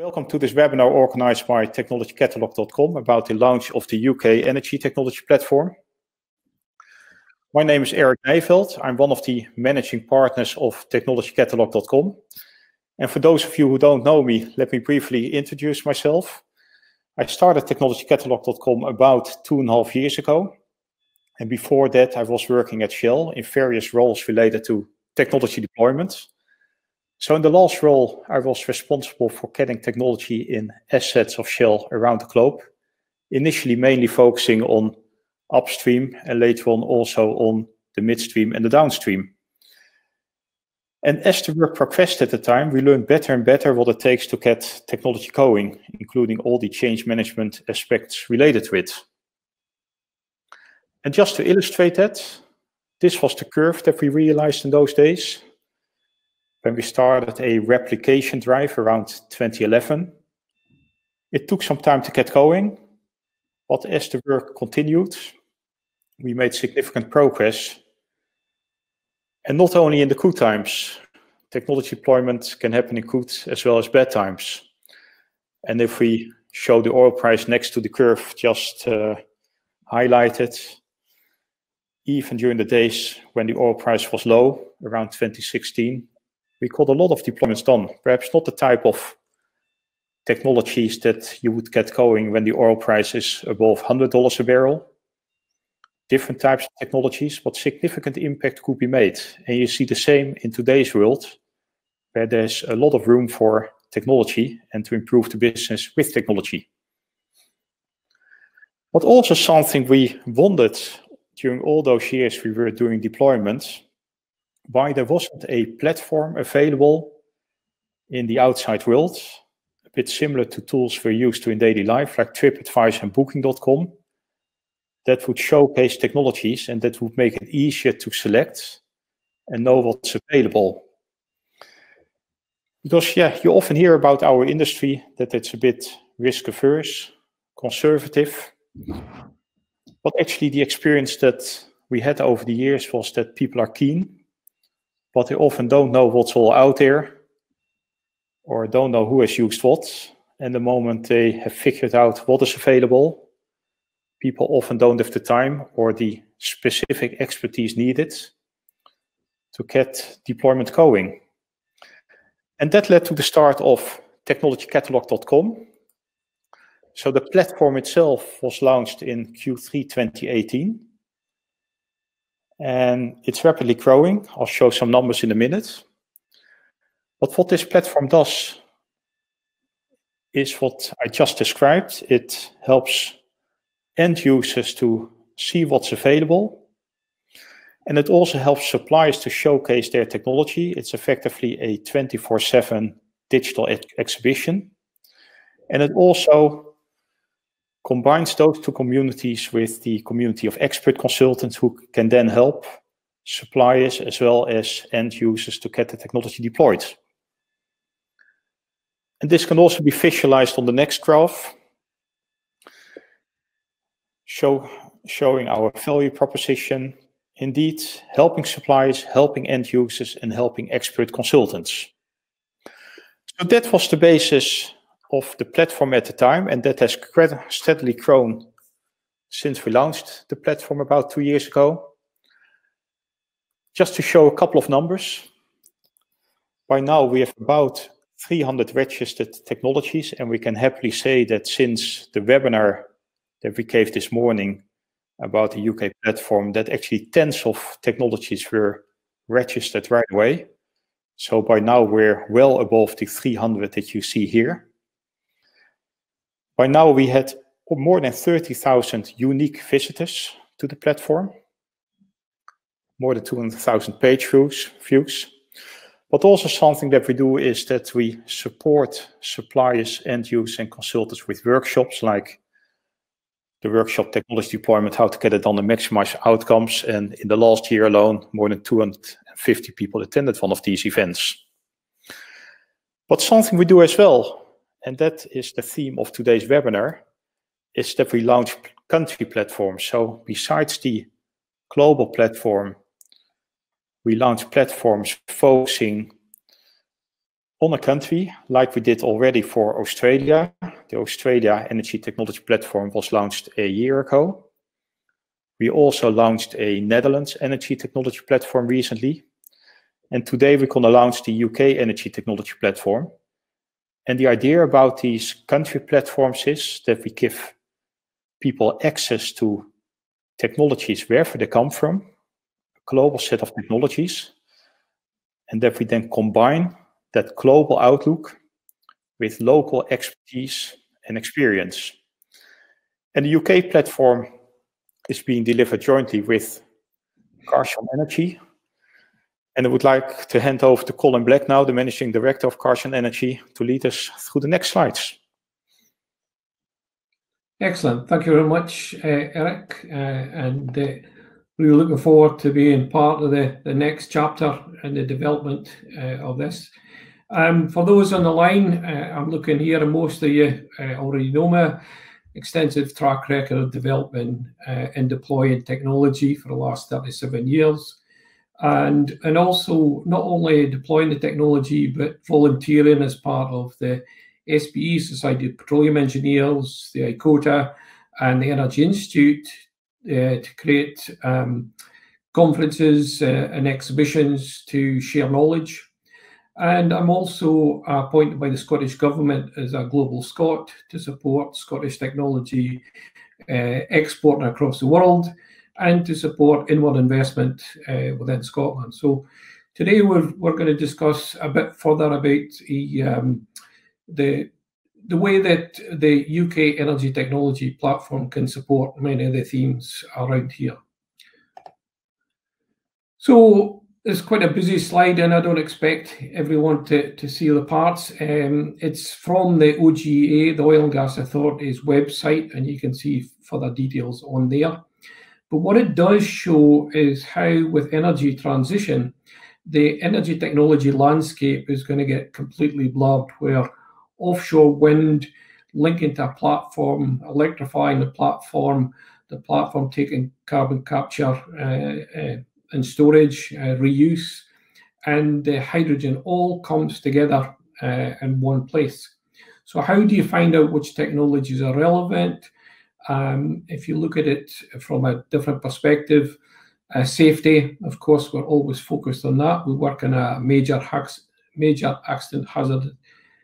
Welcome to this webinar organized by technologycatalog.com about the launch of the UK Energy Technology Platform. My name is Eric Nijveld. I'm one of the managing partners of technologycatalog.com. And for those of you who don't know me, let me briefly introduce myself. I started technologycatalog.com about 2.5 years ago. And before that, I was working at Shell in various roles related to technology deployment. So in the last role, I was responsible for getting technology in assets of Shell around the globe, initially mainly focusing on upstream and later on also on the midstream and the downstream. And as the work progressed at the time, we learned better and better what it takes to get technology going, including all the change management aspects related to it. And just to illustrate that, this was the curve that we realized in those days. When we started a replication drive around 2011, it took some time to get going, but as the work continued, we made significant progress. And not only in the good times, technology deployment can happen in good as well as bad times. And if we show the oil price next to the curve just highlighted, even during the days when the oil price was low, around 2016, we got a lot of deployments done, perhaps not the type of technologies that you would get going when the oil price is above $100 a barrel. Different types of technologies, but significant impact could be made. And you see the same in today's world, where there's a lot of room for technology and to improve the business with technology. But also something we wondered during all those years we were doing deployments, why there wasn't a platform available in the outside world, a bit similar to tools we're used to in daily life, like TripAdvisor and Booking.com, that would showcase technologies and that would make it easier to select and know what's available. Because, you often hear about our industry that it's a bit risk-averse, conservative, but actually the experience that we had over the years was that people are keen, but they often don't know what's all out there or don't know who has used what. And the moment they have figured out what is available, people often don't have the time or the specific expertise needed to get deployment going. And that led to the start of technologycatalog.com. So the platform itself was launched in Q3 2018. And it's rapidly growing. I'll show some numbers in a minute. But what this platform does is what I just described. It helps end users to see what's available. And it also helps suppliers to showcase their technology. It's effectively a 24/7 digital exhibition. And it also combines those two communities with the community of expert consultants who can then help suppliers as well as end users to get the technology deployed. And this can also be visualized on the next graph, showing our value proposition, indeed helping suppliers, helping end users, and helping expert consultants. So that was the basis of the platform at the time, and that has steadily grown since we launched the platform about 2 years ago. Just to show a couple of numbers, by now we have about 300 registered technologies, and we can happily say that since the webinar that we gave this morning about the UK platform, that actually tens of technologies were registered right away. So by now we're well above the 300 that you see here. By now, we had more than 30,000 unique visitors to the platform, more than 200,000 page views. But also something that we do is that we support suppliers, end users, and consultants with workshops, like the workshop Technology Deployment, how to get it done and maximize outcomes. And in the last year alone, more than 250 people attended one of these events. But something we do as well, and that is the theme of today's webinar, is that we launch country platforms. So besides the global platform, we launch platforms focusing on a country, like we did already for Australia. The Australia Energy Technology Platform was launched a year ago. We also launched a Netherlands Energy Technology Platform recently. And today we're going to launch the UK Energy Technology Platform. And the idea about these country platforms is that we give people access to technologies wherever they come from, a global set of technologies, and that we then combine that global outlook with local expertise and experience. And the UK platform is being delivered jointly with Carson Energy. And I would like to hand over to Colin Black now, the Managing Director of Carson Energy, to lead us through the next slides. Excellent. Thank you very much, Eric. We're looking forward to being part of the next chapter in the development of this. For those on the line, I'm looking here, and most of you already know my extensive track record of developing and deploying technology for the last 37 years. And also not only deploying the technology, but volunteering as part of the SPE, Society of Petroleum Engineers, the ICOTA, and the Energy Institute to create conferences and exhibitions to share knowledge. And I'm also appointed by the Scottish Government as a Global Scot to support Scottish technology exporting across the world and to support inward investment within Scotland. So today we're going to discuss a bit further about the way that the UK Energy Technology Platform can support many of the themes around here. So it's quite a busy slide, and I don't expect everyone to see the parts. It's from the OGEA, the Oil and Gas Authority's website, and you can see further details on there. But what it does show is how, with energy transition, the energy technology landscape is going to get completely blurred, where offshore wind linking to a platform, electrifying the platform taking carbon capture and storage, reuse, and hydrogen all comes together in one place. So how do you find out which technologies are relevant? If you look at it from a different perspective, safety, of course, we're always focused on that. We work in a major accident hazard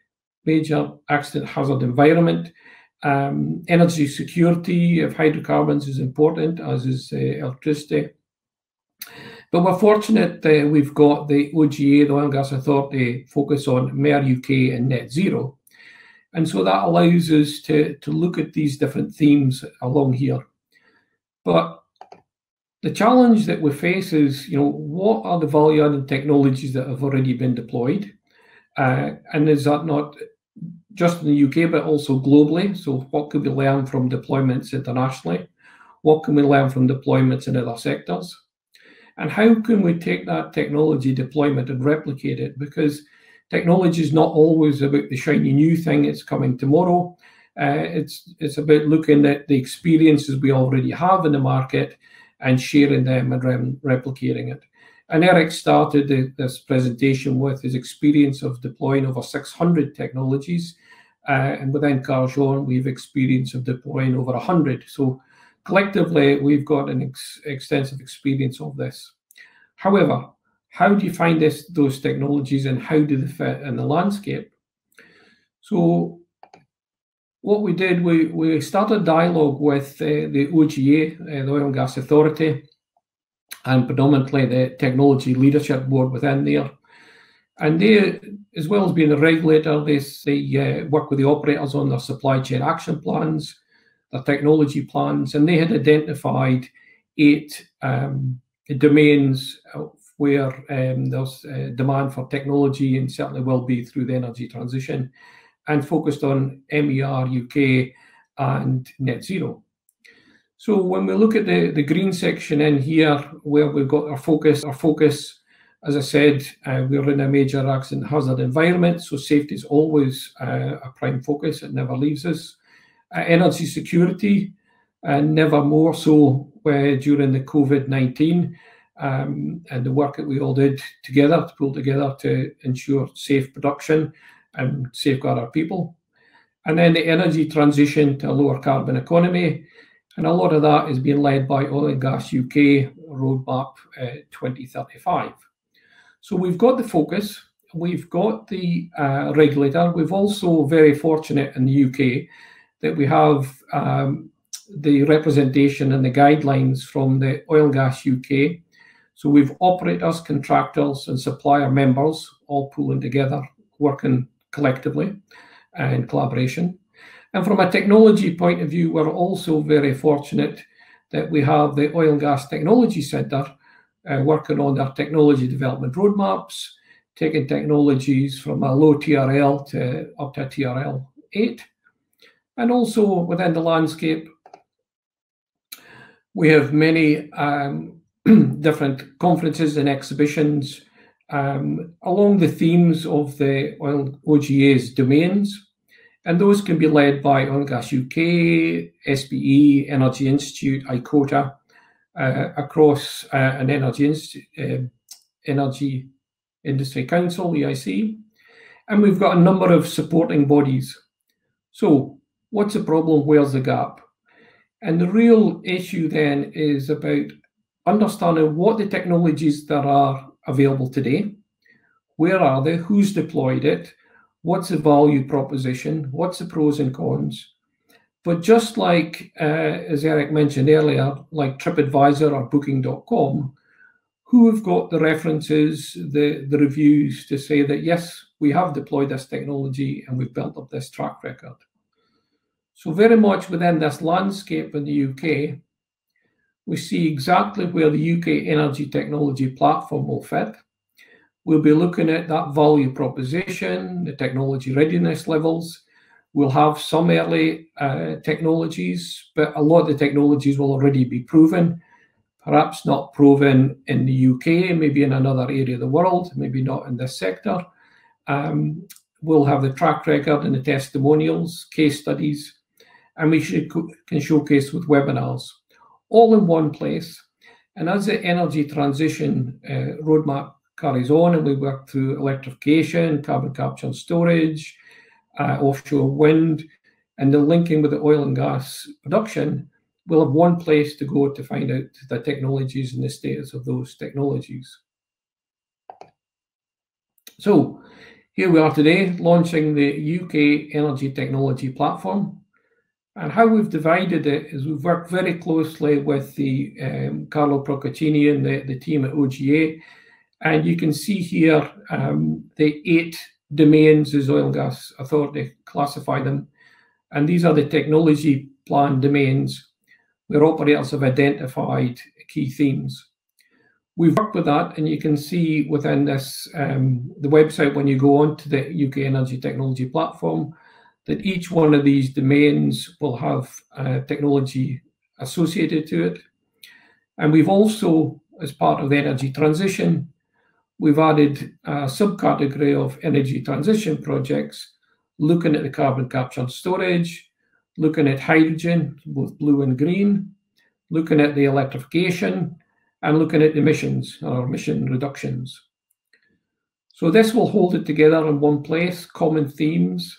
environment. Energy security of hydrocarbons is important, as is electricity. But we're fortunate that we've got the OGEA, the Oil and Gas Authority, focus on MER UK and net zero. And so that allows us to look at these different themes along here. But the challenge that we face is, what are the value-added technologies that have already been deployed? And is that not just in the UK, but also globally? So what could we learn from deployments internationally? What can we learn from deployments in other sectors? And how can we take that technology deployment and replicate it? Because technology is not always about the shiny new thing that's coming tomorrow. It's about looking at the experiences we already have in the market and sharing them and replicating it. And Eric started this presentation with his experience of deploying over 600 technologies. And within Carson, we've experience of deploying over 100. So collectively, we've got an extensive experience of this. However, how do you find those technologies, and how do they fit in the landscape? So what we did, we started dialogue with the OGEA, the Oil and Gas Authority, and predominantly the Technology Leadership Board within there. And they, as well as being a regulator, they work with the operators on their supply chain action plans, their technology plans, and they had identified 8 domains where there's demand for technology, and certainly will be through the energy transition, and focused on MER UK and net zero. So when we look at the green section in here, where we've got our focus, as I said, we're in a major accident hazard environment, so safety is always a prime focus. It never leaves us. Energy security, and never more so during the COVID-19. and the work that we all did together to pull together to ensure safe production and safeguard our people. And then the energy transition to a lower carbon economy. And a lot of that is being led by Oil and Gas UK Roadmap 2035. So we've got the focus, we've got the regulator. We've also very fortunate in the UK that we have the representation and the guidelines from the Oil and Gas UK. So we've operators, contractors, and supplier members all pulling together, working collectively in collaboration. And from a technology point of view, we're also very fortunate that we have the Oil and Gas Technology Centre working on their technology development roadmaps, taking technologies from a low TRL to up to a TRL 8. And also within the landscape, we have many different conferences and exhibitions along the themes of the OGA's domains. And those can be led by Oil and Gas UK, SPE, Energy Institute, ICOTA, across an Energy Industry Council, EIC. And we've got a number of supporting bodies. So what's the problem? Where's the gap? And the real issue then is about understanding what the technologies that are available today, where are they, who's deployed it, what's the value proposition, what's the pros and cons. But just like, as Eric mentioned earlier, like TripAdvisor or Booking.com, who have got the references, the reviews to say that, yes, we have deployed this technology and we've built up this track record. So very much within this landscape in the UK, we see exactly where the UK Energy Technology Platform will fit. We'll be looking at that value proposition, the technology readiness levels. We'll have some early technologies, but a lot of the technologies will already be proven, perhaps not proven in the UK, maybe in another area of the world, maybe not in this sector. We'll have the track record and the testimonials, case studies, and we can showcase with webinars, all in one place. And as the energy transition roadmap carries on and we work through electrification, carbon capture and storage, offshore wind, and the linking with the oil and gas production, we'll have one place to go to find out the technologies and the status of those technologies. So here we are today, launching the UK Energy Technology Platform. And how we've divided it is we've worked very closely with the Carlo Procaccini and the team at OGA. And you can see here the 8 domains as Oil and Gas Authority classify them. And these are the technology plan domains where operators have identified key themes. We've worked with that, and you can see within this, the website, when you go onto the UK Energy Technology Platform, that each one of these domains will have technology associated to it. And we've also, as part of the energy transition, we've added a subcategory of energy transition projects, looking at the carbon capture and storage, looking at hydrogen, both blue and green, looking at the electrification, and looking at emissions or emission reductions. So this will hold it together in one place, common themes.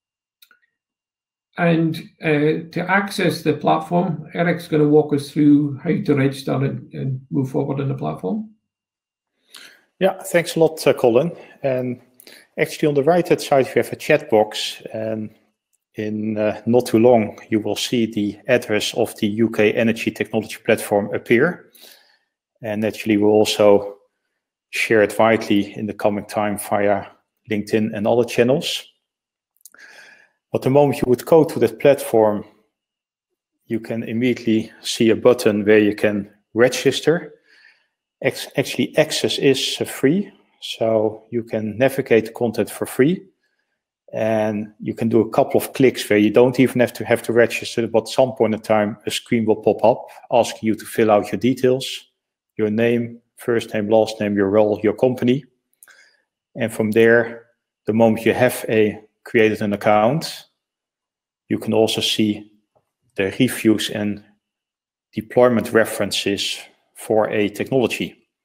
And to access the platform, Eric's going to walk us through how to register and move forward in the platform. Yeah, thanks a lot, Colin. And actually on the right-hand side, we have a chat box. And in not too long, you will see the address of the UK Energy Technology Platform appear. And actually, we'll also share it widely in the coming time via LinkedIn and other channels. But the moment you would go to that platform, you can immediately see a button where you can register. Actually, access is free, so you can navigate the content for free. And you can do a couple of clicks where you don't even have to register, but at some point in time, a screen will pop up asking you to fill out your details, your name, first name, last name, your role, your company. And from there, the moment you have created an account, you can also see the reviews and deployment references for a technology.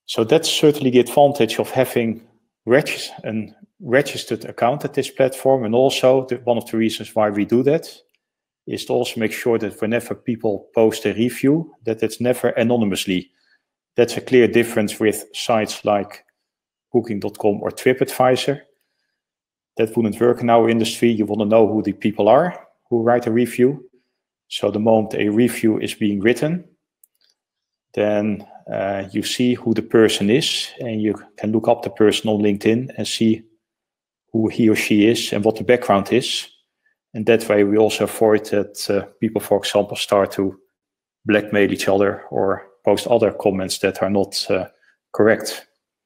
So that's certainly the advantage of having a registered account at this platform. And also one of the reasons why we do that is to also make sure that whenever people post a review, that it's never anonymously. That's a clear difference with sites like Booking.com or TripAdvisor. That wouldn't work in our industry. You want to know who the people are who write a review. So the moment a review is being written, then you see who the person is, and you can look up the person on LinkedIn and see who he or she is and what the background is. And that way we also avoid that people, for example, start to blackmail each other or post other comments that are not correct.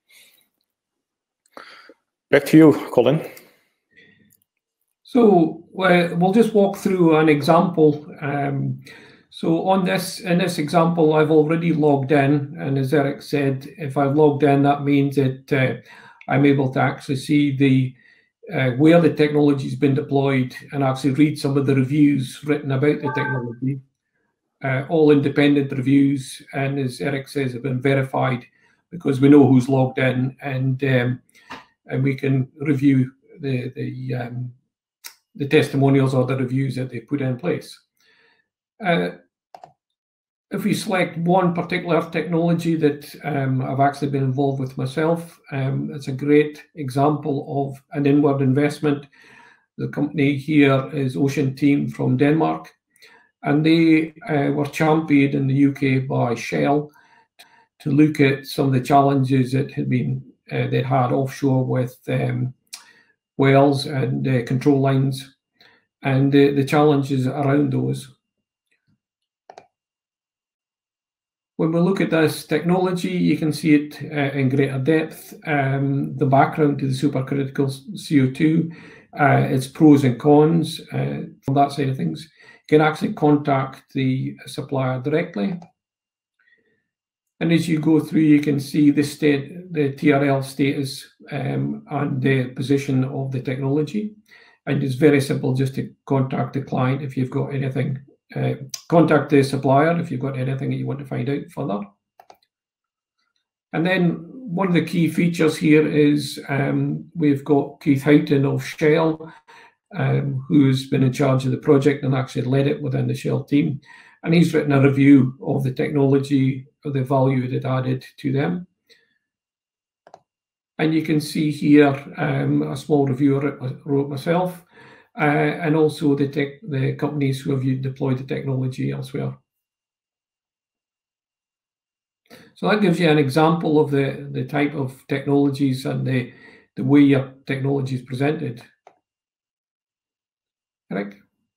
Back to you, Colin. So we'll just walk through an example. So in this example, I've already logged in, and as Eric said, if I've logged in, that means that I'm able to actually see the where the technology has been deployed and actually read some of the reviews written about the technology. All independent reviews, and as Eric says, have been verified because we know who's logged in, and we can review the testimonials or the reviews that they put in place. If we select one particular technology that I've actually been involved with myself, it's a great example of an inward investment. The company here is Ocean Team from Denmark, and they were championed in the UK by Shell to look at some of the challenges that had been they had offshore with wells and control lines, and the challenges around those. When we look at this technology, you can see it in greater depth. The background to the supercritical CO2, its pros and cons from that side of things. You can actually contact the supplier directly. And as you go through, you can see the TRL status and the position of the technology. And it's very simple just to contact the client if you've got anything. Contact the supplier if you've got anything that you want to find out further. And then one of the key features here is we've got Keith Houghton of Shell, who's been in charge of the project and actually led it within the Shell team. And he's written a review of the technology, of the value that it added to them. And you can see here a small review I wrote myself. And also the companies who have deployed the technology elsewhere. So that gives you an example of the type of technologies and the way your technology is presented. Eric?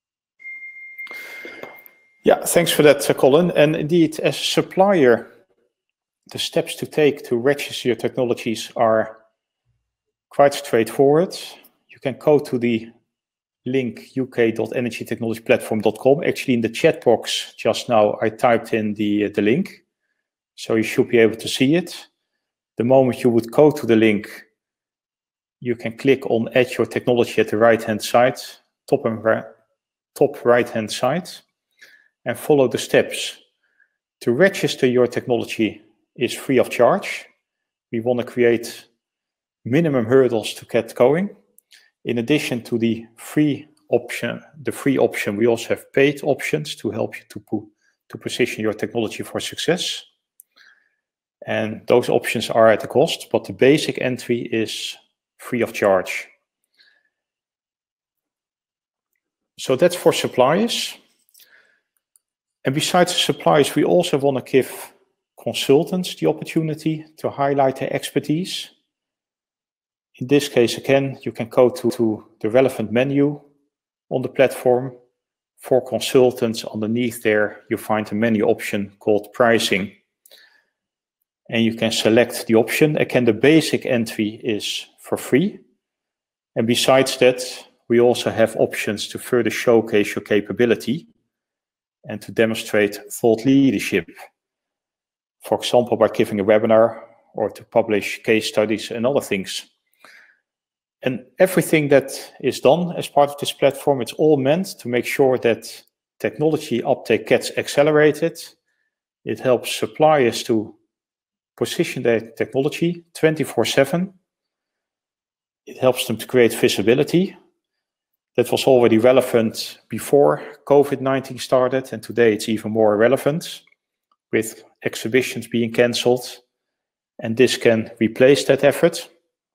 Yeah, thanks for that, Colin. And indeed, as a supplier, the steps to take to register your technologies are quite straightforward. You can go to the link uk.energytechnologyplatform.com. Actually, in the chat box just now, I typed in the link, so you should be able to see it. The moment you would go to the link, you can click on Add Your Technology at the right-hand side, top right-hand side, and follow the steps. To register your technology is free of charge. We want to create minimum hurdles to get going. In addition to the free option, we also have paid options to help you to position your technology for success. And those options are at a cost, but the basic entry is free of charge. So that's for suppliers. And besides suppliers, we also want to give consultants the opportunity to highlight their expertise. In this case, again, you can go to the relevant menu on the platform. For consultants, underneath there, you find a menu option called pricing. And you can select the option. Again, the basic entry is for free. And besides that, we also have options to further showcase your capability and to demonstrate thought leadership. For example, by giving a webinar or to publish case studies and other things. And everything that is done as part of this platform, it's all meant to make sure that technology uptake gets accelerated. It helps suppliers to position their technology 24/7. It helps them to create visibility. That was already relevant before COVID-19 started, and today it's even more relevant with exhibitions being cancelled, and this can replace that effort.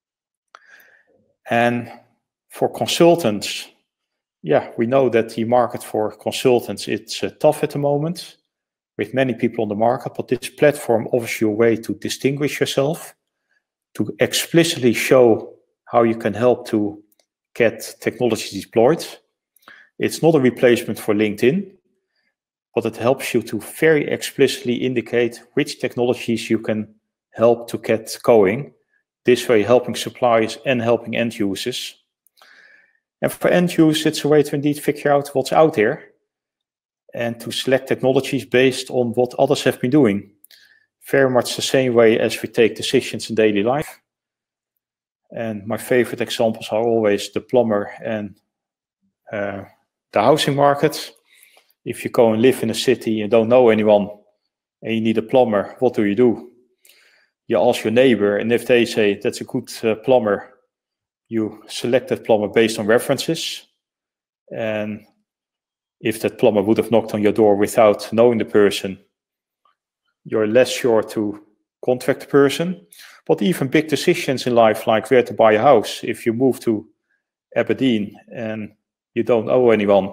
And for consultants, yeah, we know that the market for consultants, it's tough at the moment with many people on the market, but this platform offers you a way to distinguish yourself, to explicitly show how you can help to get technology deployed. It's not a replacement for LinkedIn, but it helps you to very explicitly indicate which technologies you can help to get going. This way, helping suppliers and helping end users. And for end users, it's a way to indeed figure out what's out there and to select technologies based on what others have been doing. Very much the same way as we take decisions in daily life. And my favorite examples are always the plumber and the housing market. If you go and live in a city and don't know anyone and you need a plumber, what do? You ask your neighbor, and if they say that's a good plumber, you select that plumber based on references. And if that plumber would have knocked on your door without knowing the person, you're less sure to contact the person. But even big decisions in life, like where to buy a house, if you move to Aberdeen and you don't know anyone,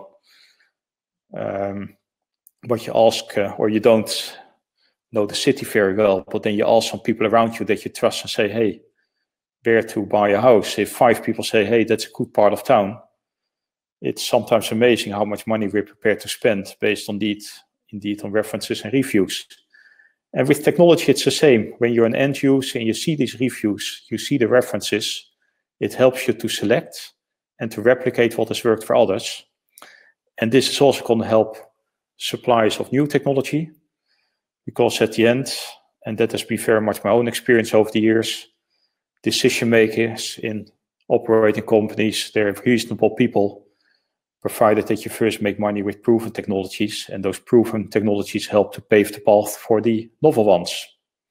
but you ask, or you don't know the city very well, but then you ask some people around you that you trust and say, hey, where to buy a house? If 5 people say, hey, that's a good part of town, it's sometimes amazing how much money we're prepared to spend based on indeed on references and reviews. And with technology, it's the same. When you're an end user and you see these reviews, you see the references, it helps you to select and to replicate what has worked for others. And this is also going to help suppliers of new technology, because at the end, and that has been very much my own experience over the years, decision makers in operating companies, they're reasonable people, provided that you first make money with proven technologies, and those proven technologies help to pave the path for the novel ones.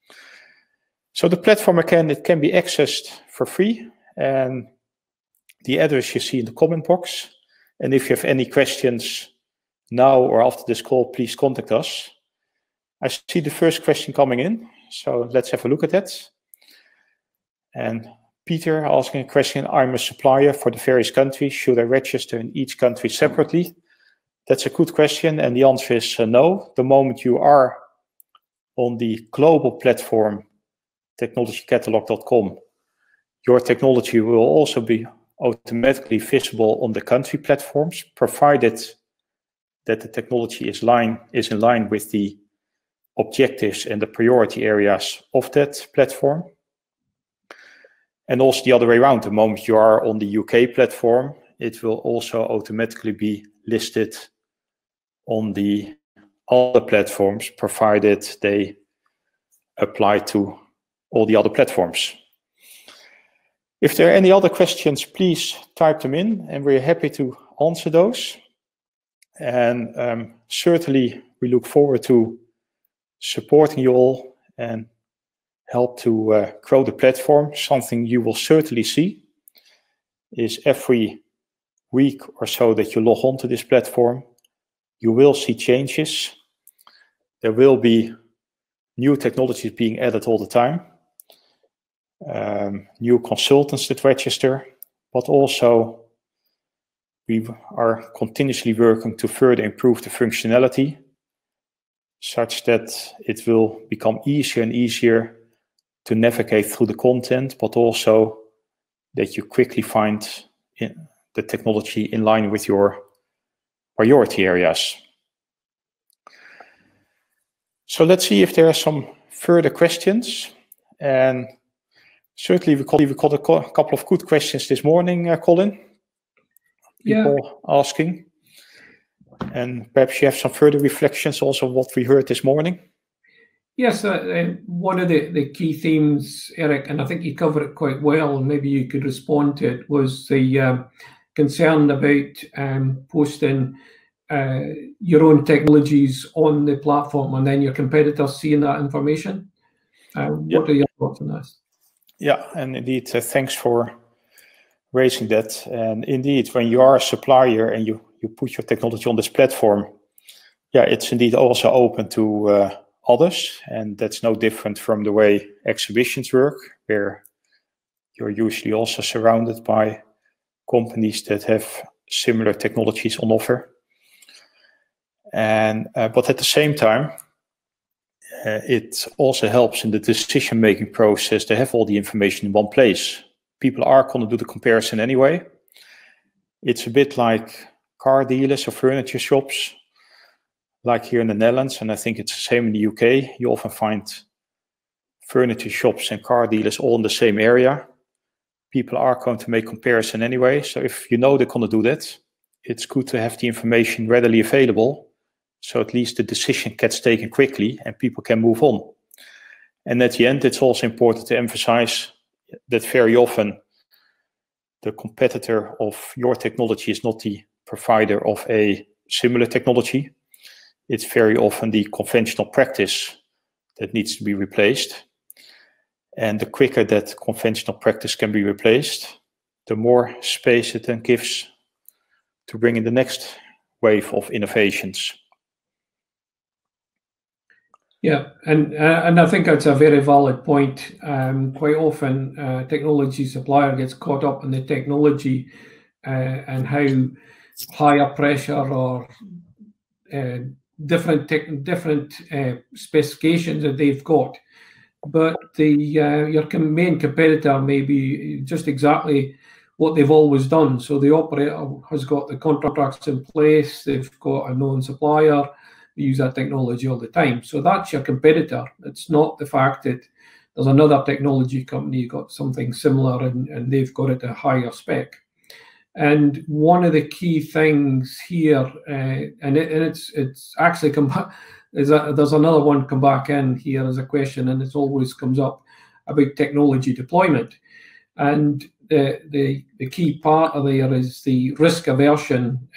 So the platform, again, it can be accessed for free, and the address you see in the comment box. And if you have any questions now or after this call, please contact us. I see the first question coming in, so let's have a look at that. And Peter asking a question, I'm a supplier for the various countries. Should I register in each country separately? That's a good question, and the answer is no. The moment you are on the global platform, technologycatalog.com, your technology will also be automatically visible on the country platforms, provided that the technology is in line with the objectives and the priority areas of that platform. And also the other way around, the moment you are on the UK platform, it will also automatically be listed on the other platforms, provided they apply to all the other platforms. If there are any other questions, please type them in, and we're happy to answer those. And certainly we look forward to supporting you all and help to grow the platform. Something you will certainly see is every week or so that you log on to this platform, you will see changes. There will be new technologies being added all the time, new consultants that register, but also we are continuously working to further improve the functionality such that it will become easier and easier to navigate through the content, but also that you quickly find the technology in line with your priority areas. So let's see if there are some further questions. And certainly we got a couple of good questions this morning, Colin. People asking. And perhaps you have some further reflections also on what we heard this morning. Yes, one of the key themes, Eric, and I think you covered it quite well, and maybe you could respond to it, was the concern about posting your own technologies on the platform and then your competitors seeing that information. What are your thoughts on this? Yeah, and indeed, thanks for raising that. And indeed, when you are a supplier and you put your technology on this platform, yeah, it's indeed also open to others, and that's no different from the way exhibitions work, where you're usually also surrounded by companies that have similar technologies on offer. And but at the same time, it also helps in the decision-making process to have all the information in one place. People are going to do the comparison anyway. It's a bit like car dealers or furniture shops, like here in the Netherlands, and I think it's the same in the UK. You often find furniture shops and car dealers all in the same area. People are going to make comparison anyway. So if you know they're going to do that, it's good to have the information readily available. So at least the decision gets taken quickly and people can move on. And at the end, it's also important to emphasize that very often the competitor of your technology is not the provider of a similar technology. It's very often the conventional practice that needs to be replaced. And the quicker that conventional practice can be replaced, the more space it then gives to bring in the next wave of innovations. Yeah, and I think that's a very valid point. Quite often, technology supplier gets caught up in the technology and how higher pressure or different specifications that they've got. But your main competitor may be just exactly what they've always done. So the operator has got the contracts in place, they've got a known supplier, they use that technology all the time. So that's your competitor. It's not the fact that there's another technology company got something similar and they've got it at a higher spec. And one of the key things here, and it's actually come back, there's another one come back in here as a question, and it always comes up about technology deployment. And the key part of there is the risk aversion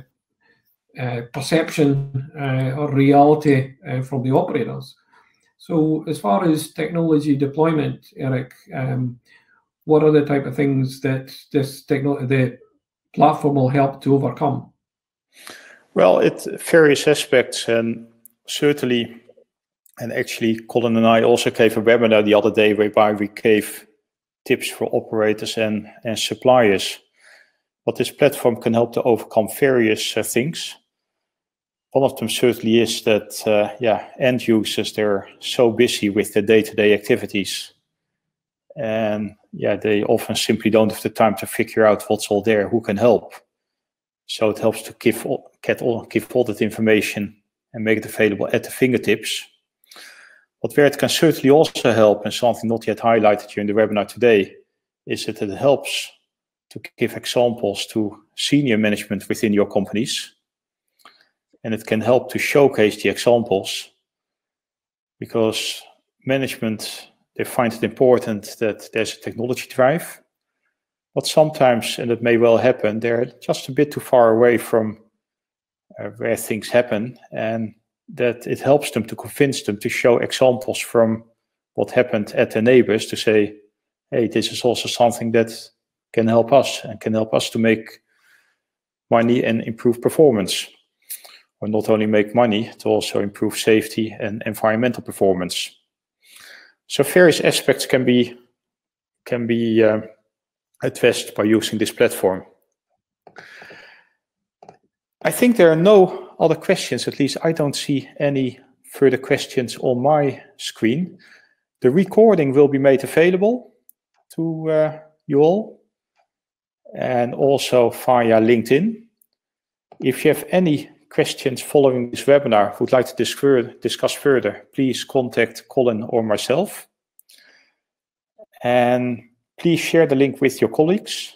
perception or reality from the operators. So as far as technology deployment, Eric, what are the type of things that the platform will help to overcome? Well, it's various aspects, and certainly, and actually Colin and I also gave a webinar the other day whereby we gave tips for operators and suppliers. But this platform can help to overcome various things. One of them certainly is that, end users, they're so busy with their day-to-day activities. And they often simply don't have the time to figure out what's all there, who can help. So it helps to give all that information and make it available at the fingertips. But where it can certainly also help, and something not yet highlighted here in the webinar today, is that it helps to give examples to senior management within your companies. And it can help to showcase the examples, because management, they find it important that there's a technology drive. But sometimes, and it may well happen, they're just a bit too far away from where things happen, and that it helps them to convince them to show examples from what happened at their neighbors to say, hey, this is also something that can help us and can help us to make money and improve performance. Or not only make money, to also improve safety and environmental performance. So various aspects can be addressed by using this platform. I think there are no other questions. At least I don't see any further questions on my screen. The recording will be made available to you all, and also via LinkedIn. If you have any questions following this webinar, would like to discuss further, please contact Colin or myself. And please share the link with your colleagues.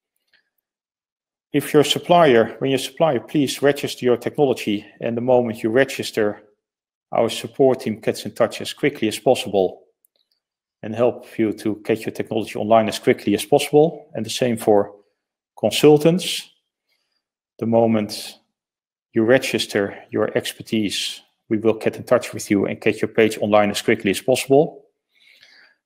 If you're a supplier, when you're a supplier, please register your technology. And the moment you register, our support team gets in touch as quickly as possible and help you to get your technology online as quickly as possible. And the same for consultants. The moment you register your expertise, we will get in touch with you and get your page online as quickly as possible.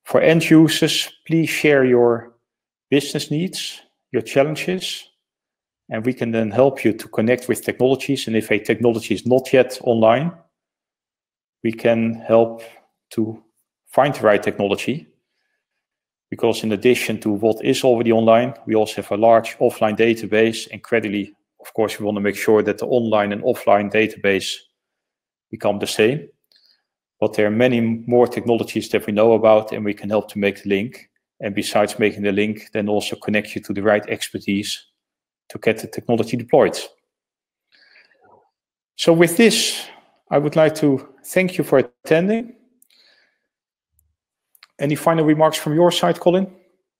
For end users, please share your business needs, your challenges, and we can then help you to connect with technologies. And if a technology is not yet online, we can help to find the right technology. Because in addition to what is already online, we also have a large offline database, and credibly, of course, we want to make sure that the online and offline database become the same. But there are many more technologies that we know about, and we can help to make the link. And besides making the link, then also connect you to the right expertise to get the technology deployed. So with this, I would like to thank you for attending. Any final remarks from your side, Colin?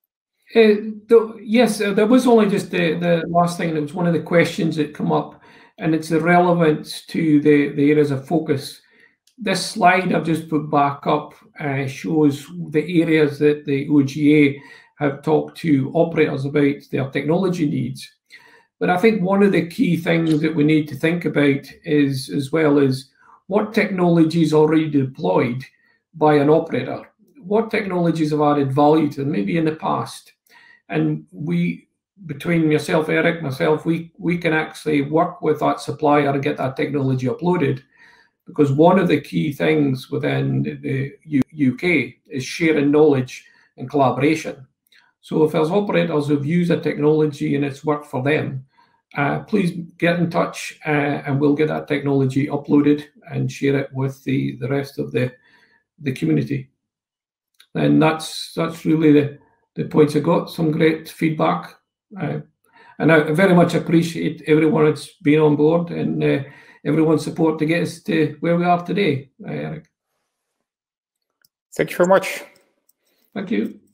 Yes, there was only just the last thing. It was one of the questions that come up, and it's the relevance to the areas of focus. This slide I've just put back up shows the areas that the OGA have talked to operators about their technology needs. But I think one of the key things that we need to think about is, as well as what technology is already deployed by an operator, what technologies have added value to them, maybe in the past. And we, between yourself, Eric, myself, we can actually work with that supplier and get that technology uploaded. Because one of the key things within the UK is sharing knowledge and collaboration. So if there's operators who've used a technology and it's worked for them, please get in touch and we'll get that technology uploaded and share it with the rest of the community. And that's really the points I got. Some great feedback. And I very much appreciate everyone that's been on board and everyone's support to get us to where we are today, Eric. Thank you very much. Thank you.